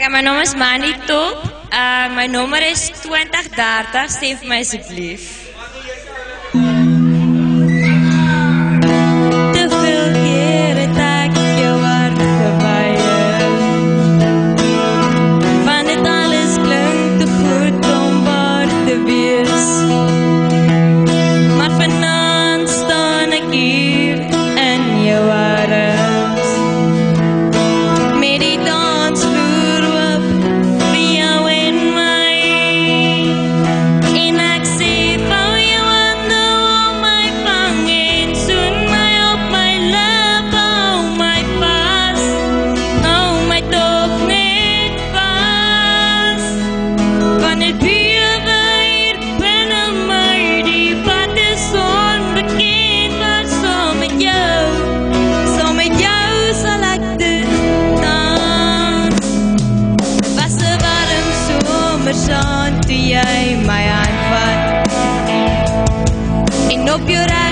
Okay, my naam is Mandy Top. My nommer is 2030. Stem vir my asseblief. Te veel keer het ek jou hart verwyder. Want dit alles klink te goed om waar te wees. Maar vanaand staan ek hier in jou arms. Met die dansvloer oop vir jou en my. En ek sê vou jou hande om my vang en soen my op my lippe, hou my vas, hou my tog net vas. Wanneer bewe hier binne my, die pad is onbekend, maar saam met jou sal ek dit dans. Was 'n warm somersaand toe jy my hand vat en op jou